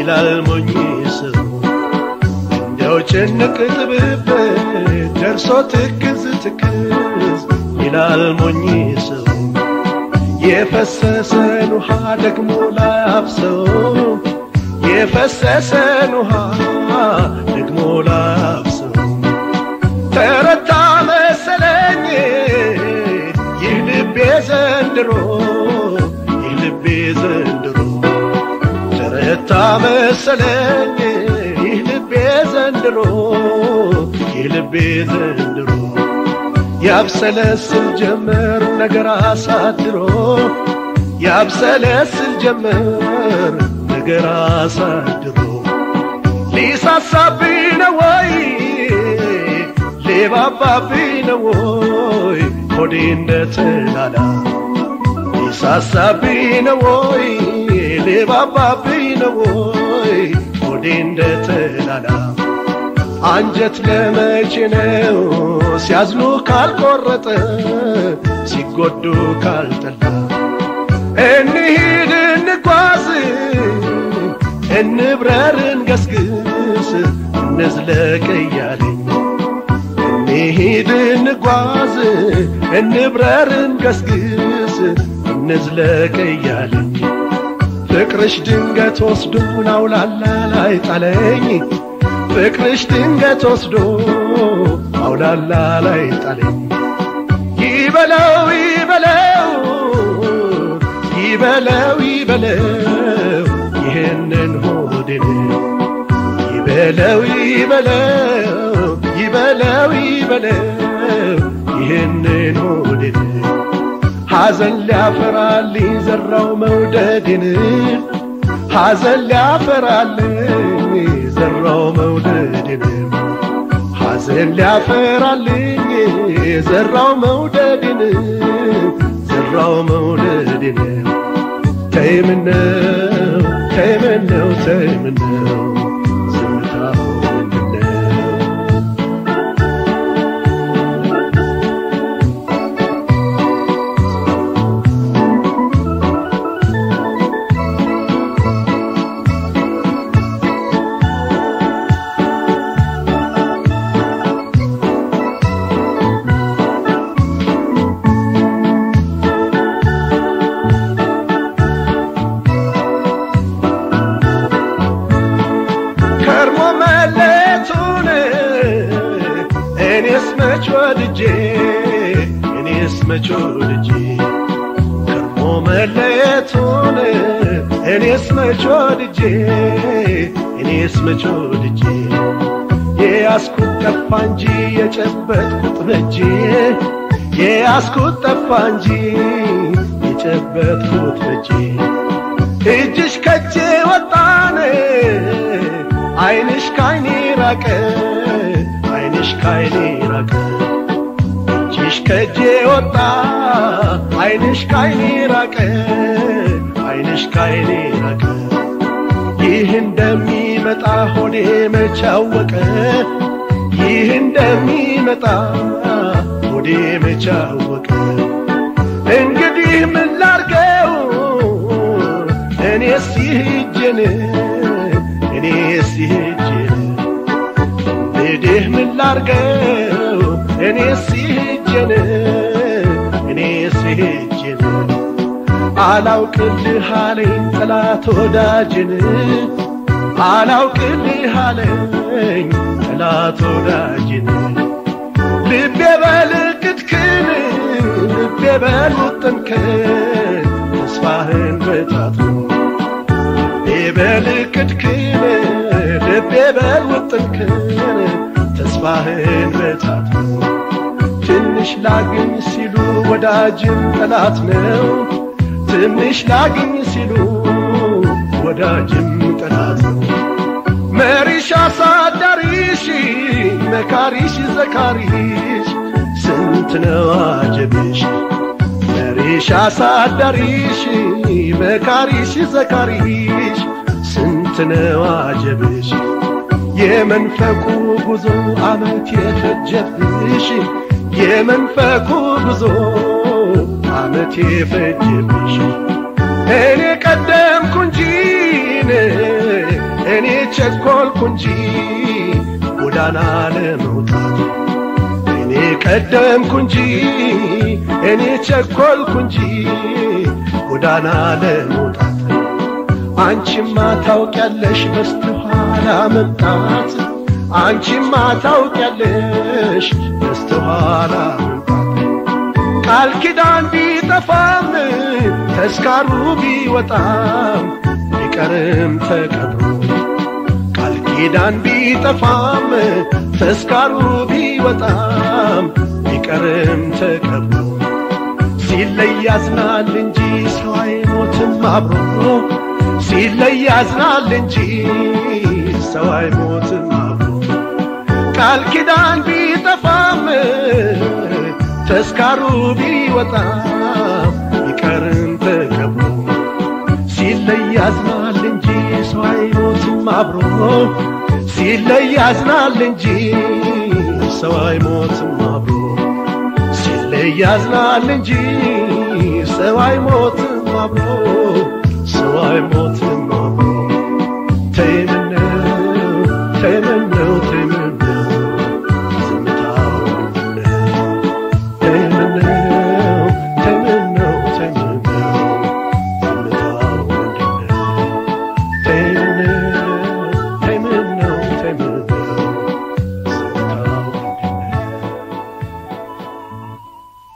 ይላል ሞኝ ሰው እንደው ጭንቅ ጥብብ ደርሶ ትክዝ ይላል ሞኝ ሰው የፈሰሰን ውሃ ደግሞ ላፍሰው የፈሰሰን ውሃ ደግሞ ላፍሰው ተረታ መሰለኝ ይህ ልቤ ዘንድሮ ተረታ መሰለኝ ይህ ልቤ ዘንድሮ ያብሰለስል ጀመር ነገር አሳድሮ ያብሰለስል ጀመር ነገር አሳድሮ ሊሳሳብኝ ነው ወይ ሊባባብኝ ነው ወይ ሆዴ እንደተላላ ሊሳሳብኝ ነው ወይ ሊባባብኝ ነው ወይ ሆዴ እንደተላላ አንጀት ለመቼ ነው ሲያዝኑ ካልቆረጠ ሲጎዱ ካልጠላ እንሂድ እንጓዝ እንብረር እንገስግስ እንዝለቅ እያለኝ እንሂድ እንጓዝ እንብረር እንገስግስ እንዝለቅ እያለኝ ፍቅርሽ ድንገት ወስዶን አውላላ ላይ ጣለኝ ፍቅርሽ ድንገት ወስዶ አውላላ ላይ ጣለኝ ይበለው ይሄንን ሆዴን ይበለው ይሄንን ሆዴን ሐዘን ሊያፈራልኝ ዘራው መውደድን ሐዘን ሊያፈራልኝ ዘራው መውደድን ሐዘን ሊያፈራልኝ ዘራው መውደድን ተይምነው ዝምታው እኔስ መች ወድጄ ከርሞ መለየቱን እኔስ መች ወድጄ የያዝኩት ጠፋ እንጂ የጨበጥኩት በጄ የያዝኩት ጠፋ እንጂ የጨበጥኩት በጄ እጅሽ ከጄ ወጣነ ዓይንሽ ካይኔ ራቀ ዓይንሽ ካይኔ ራቀ እጅሽ ከጄ ወጣ ዓይንሽ ካይኔ ራቀ ዓይንሽ ካይኔ ራቀ ይህ እንደሚመጣ ሆዴ መች አወቀ ይህ እንደሚመጣ ሆዴ መች አወቀ እንግዲህ ምን ላርገው እኔስ ይህጄን እንግዲህ ምን ላርገው እኔስ ይህጄን አላውቅልህ አለኝ ጠላት ወዳጅን አላውቅልህ አለኝ ጠላት ወዳጅን ልቤ በልቅትክን ልቤ በልውጥንክን ተስፋህን በታትኖ ልቤ በልቅትክን ልቤ በልውጥንክን ተስፋህን በታትኖ ትንሽ ላግኝ ሲሉ ወዳጅም ጠላት ነው ትንሽ ላግኝ ሲሉ ወዳጅም ጠላት ነው መሪሽ አሳዳሪሽ መካሪሽ ዘካሪሽ ስንት ነው አጀብሽ መሪሽ አሳዳሪሽ መካሪሽ ዘካሪሽ ስንት ነው አጀብሽ የመንፈቁ ጉዞ አመት የፈጀብሽ የመንፈቁ ጉዞ አመት የፈጀብሽ እኔ ቀደምኩ እንጂ እኔ ቸኮልኩ እንጂ ጎዳና ለመውጣት እኔ ቀደምኩ እንጂ እኔ ቸኮልኩ እንጂ ጎዳና ለመውጣት አንቺማ ታውቂያለሽ በስተኋላ መምጣት አንቺማ ታውቂያለሽ በስተኋላ ቃል ኪዳን ቢጠፋም ተስካሩ ቢወጣም ቢቀርም ተቀብሮ ቃል ኪዳን ቢጠፋም ተስካሩ ቢወጣም ቢቀርም ተቀብሮ ሲለይ ያዝናል እንጂ ሰው አይሞትም አብሮ ሲለይ ያዝናል እንጂ ሰው አይሞትም አብሮ ቃል ኪዳን ቢጠፋም ተስካሩ ቢወጣም ቢቀርም ተቀብሮ ሲለይ ያዝናል እንጂ ሰው አይሞትም አብሮ ሲለይ ያዝናል እንጂ ሰው አይሞትም አብሮ ሲለይ ያዝናል እንጂ ሰው አይሞትም አብሮ ሰው አይሞትም